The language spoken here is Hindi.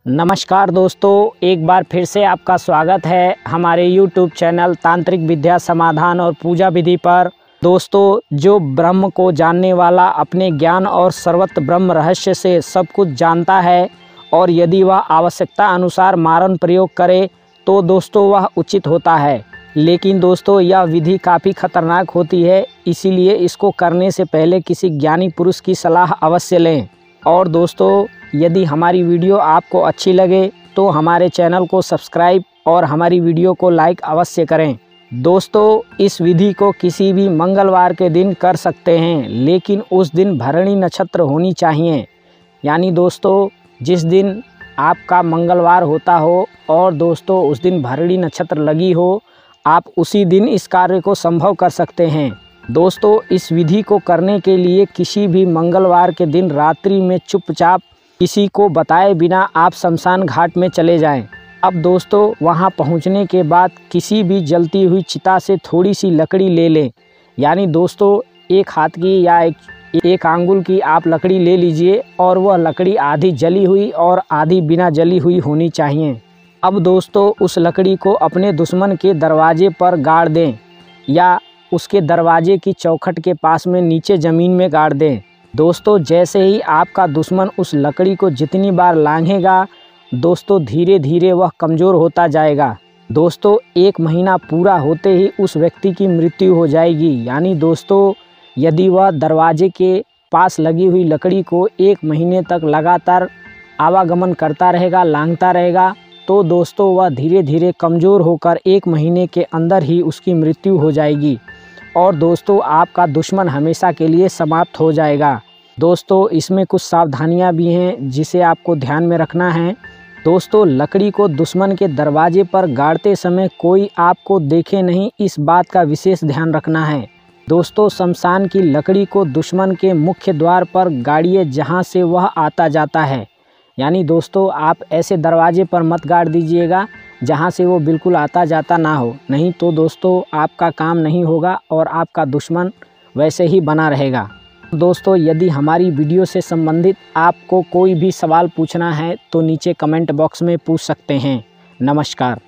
नमस्कार दोस्तों, एक बार फिर से आपका स्वागत है हमारे YouTube चैनल तांत्रिक विद्या समाधान और पूजा विधि पर। दोस्तों, जो ब्रह्म को जानने वाला अपने ज्ञान और सर्वत्र ब्रह्म रहस्य से सब कुछ जानता है और यदि वह आवश्यकता अनुसार मारण प्रयोग करे तो दोस्तों वह उचित होता है। लेकिन दोस्तों, यह विधि काफ़ी खतरनाक होती है, इसीलिए इसको करने से पहले किसी ज्ञानी पुरुष की सलाह अवश्य लें। और दोस्तों, यदि हमारी वीडियो आपको अच्छी लगे तो हमारे चैनल को सब्सक्राइब और हमारी वीडियो को लाइक अवश्य करें। दोस्तों, इस विधि को किसी भी मंगलवार के दिन कर सकते हैं, लेकिन उस दिन भरणी नक्षत्र होनी चाहिए। यानी दोस्तों, जिस दिन आपका मंगलवार होता हो और दोस्तों उस दिन भरणी नक्षत्र लगी हो, आप उसी दिन इस कार्य को संभव कर सकते हैं। दोस्तों, इस विधि को करने के लिए किसी भी मंगलवार के दिन रात्रि में चुपचाप किसी को बताए बिना आप शमशान घाट में चले जाएं। अब दोस्तों, वहां पहुंचने के बाद किसी भी जलती हुई चिता से थोड़ी सी लकड़ी ले लें। यानी दोस्तों, एक हाथ की या एक आंगुल की आप लकड़ी ले लीजिए और वह लकड़ी आधी जली हुई और आधी बिना जली हुई होनी चाहिए। अब दोस्तों, उस लकड़ी को अपने दुश्मन के दरवाजे पर गाड़ दें या उसके दरवाजे की चौखट के पास में नीचे ज़मीन में गाड़ दें। दोस्तों, जैसे ही आपका दुश्मन उस लकड़ी को जितनी बार लांघेगा दोस्तों, धीरे धीरे वह कमज़ोर होता जाएगा। दोस्तों, 1 महीना पूरा होते ही उस व्यक्ति की मृत्यु हो जाएगी। यानी दोस्तों, यदि वह दरवाजे के पास लगी हुई लकड़ी को 1 महीने तक लगातार आवागमन करता रहेगा, लांघता रहेगा, तो दोस्तों वह धीरे धीरे कमज़ोर होकर 1 महीने के अंदर ही उसकी मृत्यु हो जाएगी और दोस्तों आपका दुश्मन हमेशा के लिए समाप्त हो जाएगा। दोस्तों, इसमें कुछ सावधानियां भी हैं जिसे आपको ध्यान में रखना है। दोस्तों, लकड़ी को दुश्मन के दरवाजे पर गाड़ते समय कोई आपको देखे नहीं, इस बात का विशेष ध्यान रखना है। दोस्तों, शमशान की लकड़ी को दुश्मन के मुख्य द्वार पर गाड़िए जहां से वह आता जाता है। यानी दोस्तों, आप ऐसे दरवाजे पर मत गाड़ दीजिएगा जहां से वो बिल्कुल आता जाता ना हो, नहीं तो दोस्तों आपका काम नहीं होगा और आपका दुश्मन वैसे ही बना रहेगा। दोस्तों, यदि हमारी वीडियो से संबंधित आपको कोई भी सवाल पूछना है तो नीचे कमेंट बॉक्स में पूछ सकते हैं। नमस्कार।